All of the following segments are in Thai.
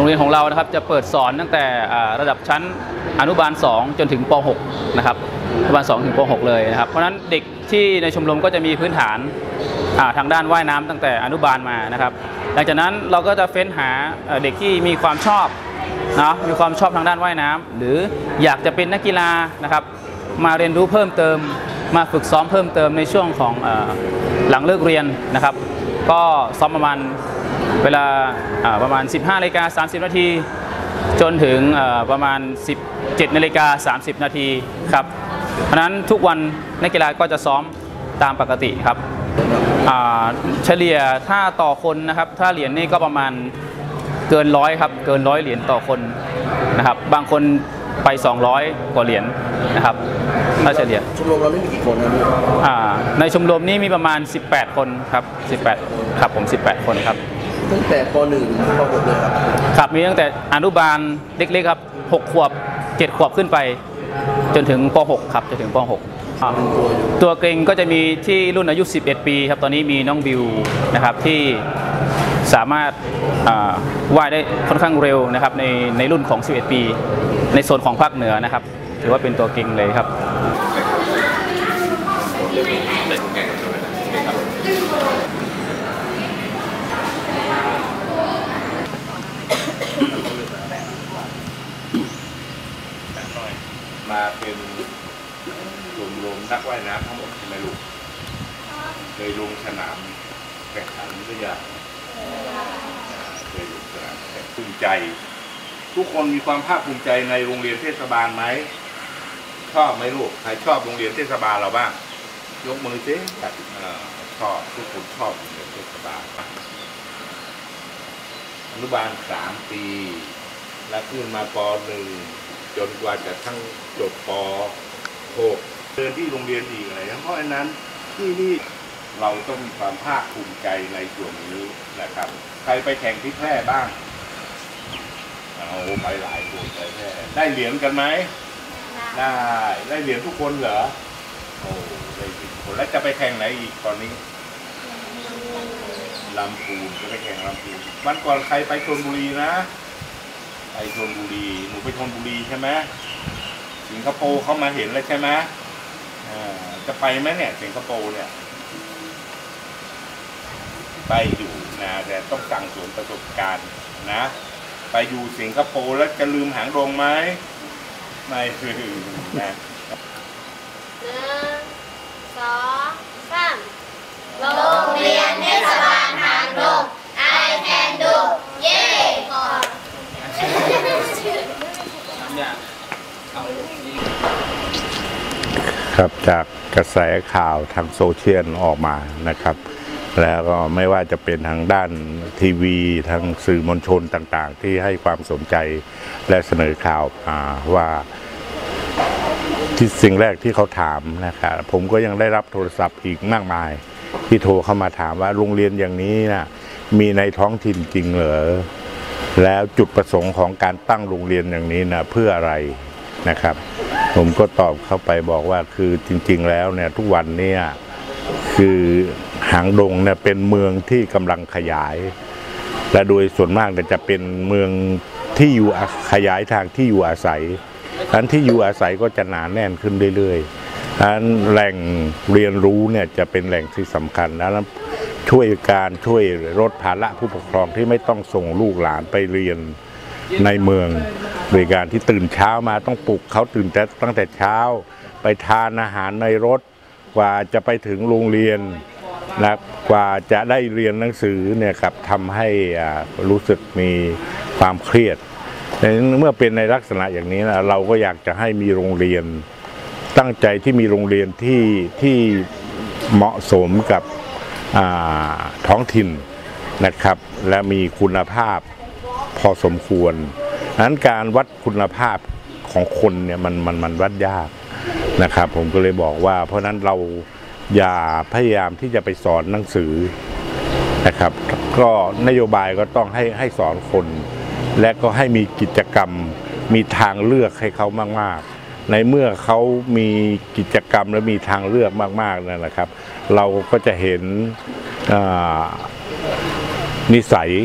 เรียนของเรานะครับจะเปิดสอนตั้งแต่ระดับชั้นอนุบาล2จนถึงป .6 นะครับอนุบาล2ถึงป .6 เลยนะครับเพราะฉะนั้นเด็กที่ในชมรมก็จะมีพื้นฐานทางด้านว่ายน้ำตั้งแต่อนุบาลมานะครับหลังจากนั้นเราก็จะเฟ้นหาเด็กที่มีความชอบนะมีความชอบทางด้านว่ายน้ำหรืออยากจะเป็นนักกีฬานะครับมาเรียนรู้เพิ่มเติมมาฝึกซ้อมเพิ่มเติมในช่วงของหลังเลิกเรียนนะครับก็ซ้อมประมาณเวลาประมาณ 15:30 นาทีจนถึงประมาณ 17:30 นาทีครับเพราะนั้นทุกวันนักกีฬาก็จะซ้อมตามปกติครับเฉลี่ยถ้าต่อคนนะครับถ้าเหรียญนี่ก็ประมาณเกิน100ครับเกิน100เหรียญต่อคนนะครับบางคนไป200กว่าเหรียญนะครับถ้าเฉลี่ยชมรมเราไม่มีกี่คนครับในชมรมนี้มีประมาณ18คนครับ18ครับผม18คนครับตั้งแต่ป .1 ถึงป .6 เลยครับมีตั้งแต่อนุบาลเล็กๆครับ6 ขวบ7 ขวบขึ้นไปจนถึงป .6 ครับจนถึงป .6 ตัวเก่งก็จะมีที่รุ่นอายุ11 ปีครับตอนนี้มีน้องบิวนะครับที่สามารถว่ายได้ค่อนข้างเร็วนะครับในรุ่นของ11 ปีในโซนของภาคเหนือนะครับถือว่าเป็นตัวเก่งเลยครับมาเป็นชมรมนักว่ายน้ำทั้งหมดใช่ไหมลูกเคยลงสนามแข่งขันหรือยังเคยลงสนามแข่งภูมิใจทุกคนมีความภาคภูมิใจในโรงเรียนเทศบาลไหมชอบไหมลูกใครชอบโรงเรียนเทศบาลเราบ้างยกมือสิชอบทุกคนชอบโรงเรียนเทศบาลอนุบาล3 ปีแล้วขึ้นมาป .1 จนกว่าจะทั้งจบป .6 เดินที่โรงเรียนอีกอะไรเพราะฉะนั้นที่นี่เราต้องมีความภาคภูมิใจในส่วนนี้นะครับใครไปแข่งที่แพร่บ้างเอาไปหลายคนไปแพร่ได้เหรียญกันไหมได้เหรียญทุกคนเหรอโอ้ได้10 คนแล้วจะไปแข่งไหนอีกตอนนี้ลำพูนจะไปแข่งลำพูนวันก่อนใครไปชลบุรีนะไปชลบุรีหนูไปชลบุรีใช่ไหมสิงคโปร์เขามาเห็นแล้วใช่ไหมจะไปไหมเนี่ยสิงคโปร์เนี่ยไปอยู่นะแต่ต้องสั่งสมประสบการณ์นะไปอยู่สิงคโปร์แล้วจะลืมหางดงไหมไม่คือนะ 1 2 3โรงเรียนเทศบาลหางดง I can do เย้ครับจากกระแสข่าวทางโซเชียลออกมานะครับแล้วก็ไม่ว่าจะเป็นทางด้านทีวีทางสื่อมวลชนต่างๆที่ให้ความสนใจและเสนอข่าวว่าที่สิ่งแรกที่เขาถามนะครับผมก็ยังได้รับโทรศัพท์อีกมากมายที่โทรเข้ามาถามว่าโรงเรียนอย่างนี้นะมีในท้องถิ่นจริงเหรอแล้วจุดประสงค์ของการตั้งโรงเรียนอย่างนี้นะเพื่ออะไรนะครับผมก็ตอบเข้าไปบอกว่าคือจริงๆแล้วเนี่ยทุกวันนี้คือหางดงเนี่ยเป็นเมืองที่กำลังขยายและโดยส่วนมากจะเป็นเมืองที่อยู่ขยายทางที่อยู่อาศัยดังนั้นที่อยู่อาศัยก็จะหนาแน่นขึ้นเรื่อยๆดังนั้นแหล่งเรียนรู้เนี่ยจะเป็นแหล่งที่สำคัญแล้วช่วยลดภาระผู้ปกครองที่ไม่ต้องส่งลูกหลานไปเรียนในเมืองโดยการที่ตื่นเช้ามาต้องปลุกเขาตื่นตั้งแต่เช้าไปทานอาหารในรถกว่าจะไปถึงโรงเรียนนะกว่าจะได้เรียนหนังสือเนี่ยครับทำให้รู้สึกมีความเครียดเมื่อเป็นในลักษณะอย่างนี้นะเราก็อยากจะให้มีโรงเรียนตั้งใจที่มีโรงเรียนที่เหมาะสมกับท้องถิ่นนะครับและมีคุณภาพพอสมควรดังนั้นการวัดคุณภาพของคนเนี่ยมันวัดยากนะครับผมก็เลยบอกว่าเพราะนั้นเราอย่าพยายามที่จะไปสอนหนังสือนะครับก็นโยบายก็ต้องให้สอนคนและก็ให้มีกิจกรรมมีทางเลือกให้เขามากๆในเมื่อเขามีกิจกรรมและมีทางเลือกมากๆนะครับเราก็จะเห็นนิสัย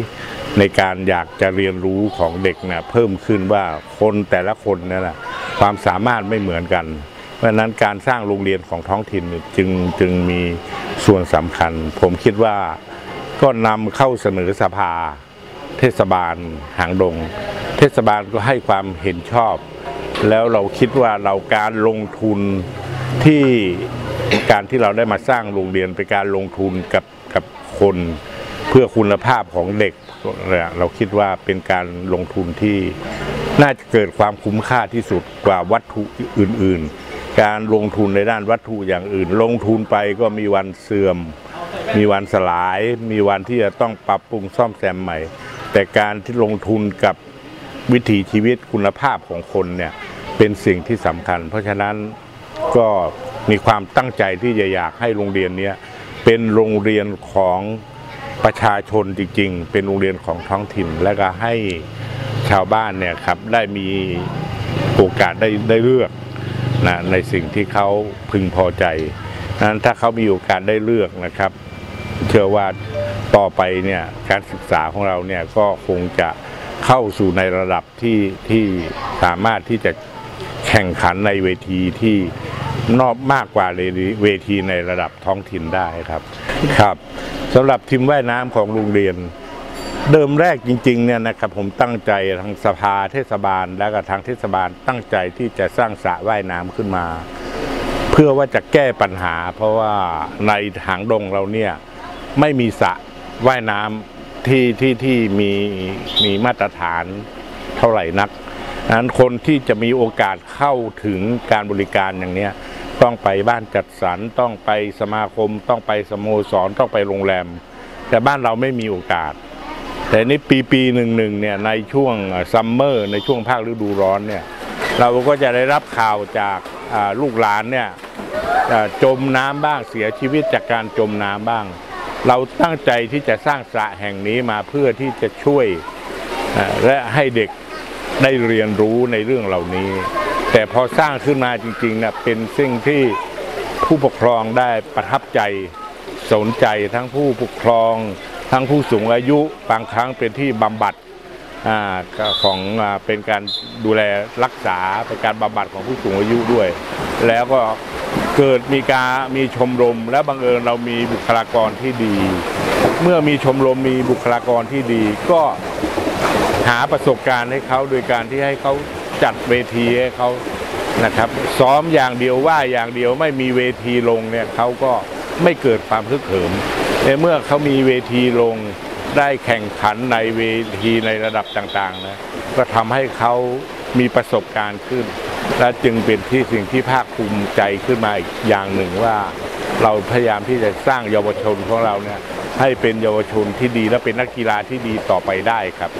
ในการอยากจะเรียนรู้ของเด็กนะเพิ่มขึ้นว่าคนแต่ละคนนั่นแหละความสามารถไม่เหมือนกันเพราะฉะนั้นการสร้างโรงเรียนของท้องถิ่นจึงมีส่วนสำคัญผมคิดว่าก็นำเข้าเสนอสภาเทศบาลหางดงเทศบาลก็ให้ความเห็นชอบแล้วเราคิดว่าเราการลงทุนที่การที่เราได้มาสร้างโรงเรียนเป็นการลงทุนกับคนเพื่อคุณภาพของเด็กเราคิดว่าเป็นการลงทุนที่น่าจะเกิดความคุ้มค่าที่สุดกว่าวัตถุอื่นๆการลงทุนในด้านวัตถุอย่างอื่นลงทุนไปก็มีวันเสื่อมมีวันสลายมีวันที่จะต้องปรับปรุงซ่อมแซมใหม่แต่การที่ลงทุนกับวิถีชีวิตคุณภาพของคนเนี่ยเป็นสิ่งที่สำคัญเพราะฉะนั้นก็มีความตั้งใจที่จะอยากให้โรงเรียนนี้เป็นโรงเรียนของประชาชนจริงๆเป็นโรงเรียนของท้องถิ่นและก็ให้ชาวบ้านเนี่ยครับได้มีโอกาสได้เลือกนะในสิ่งที่เขาพึงพอใจนั้นถ้าเขามีโอกาสได้เลือกนะครับเชื่อว่าต่อไปเนี่ยการศึกษาของเราเนี่ยก็คงจะเข้าสู่ในระดับที่สามารถที่จะแข่งขันในเวทีที่นอกมากกว่าเวทีในระดับท้องถิ่นได้ครับสำหรับทีมว่ายน้ำของโรงเรียนเดิมแรกจริงๆเนี่ยนะครับผมตั้งใจทางสภาเทศบาลและก็ทางเทศบาลตั้งใจที่จะสร้างสระว่ายน้ำขึ้นมาเพื่อว่าจะแก้ปัญหาเพราะว่าในหางดงเราเนี่ยไม่มีสระว่ายน้ำที่มีมาตรฐานเท่าไหร่นักนั้นคนที่จะมีโอกาสเข้าถึงการบริการอย่างนี้ต้องไปบ้านจัดสรรต้องไปสมาคมต้องไปสโมสรต้องไปโรงแรมแต่บ้านเราไม่มีโอกาสแต่ในปีหนึ่งเนี่ยในช่วงซัมเมอร์ในช่วงภาคฤดูร้อนเนี่ยเราก็จะได้รับข่าวจากลูกหลานเนี่ยจมน้ำบ้างเสียชีวิตจากการจมน้ำบ้างเราตั้งใจที่จะสร้างสระแห่งนี้มาเพื่อที่จะช่วยและให้เด็กได้เรียนรู้ในเรื่องเหล่านี้แต่พอสร้างขึ้นมาจริงๆนะเป็นสิ่งที่ผู้ปกครองได้ประทับใจสนใจทั้งผู้ปกครองทั้งผู้สูงอายุบางครั้งเป็นที่บำบัดของเป็นการดูแลรักษาเป็นการบำบัดของผู้สูงอายุด้วยแล้วก็เกิดมีชมรมและบังเอิญเรามีบุคลากรที่ดีเมื่อมีชมรมมีบุคลากรที่ดีก็หาประสบการณ์ให้เขาโดยการที่ให้เขาจัดเวทีให้เขานะครับซ้อมอย่างเดียวว่าอย่างเดียวไม่มีเวทีลงเนี่ยเขาก็ไม่เกิดความฮึกเหิมแต่เมื่อเขามีเวทีลงได้แข่งขันในเวทีในระดับต่างๆนะก็ทำให้เขามีประสบการณ์ขึ้นและจึงเป็นสิ่งที่ภาคภูมิใจขึ้นมาอีกอย่างหนึ่งว่าเราพยายามที่จะสร้างเยาวชนของเราเนี่ยให้เป็นเยาวชนที่ดีและเป็นนักกีฬาที่ดีต่อไปได้ครับ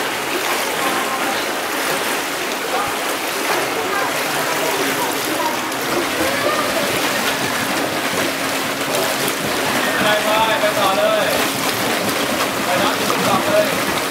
ไปต่อเลยไปน้ำต่อเลย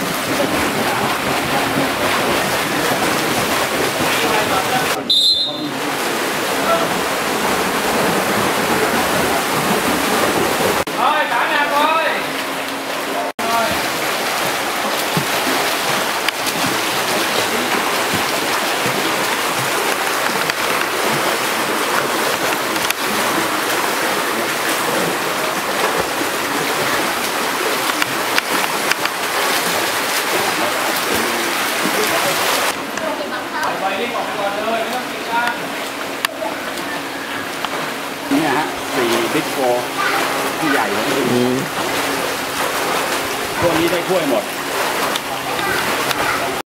เนี่ยฮะ4 บิ๊กโฟที่ใหญ่เลยพวกนี้ได้ถ้วยหมด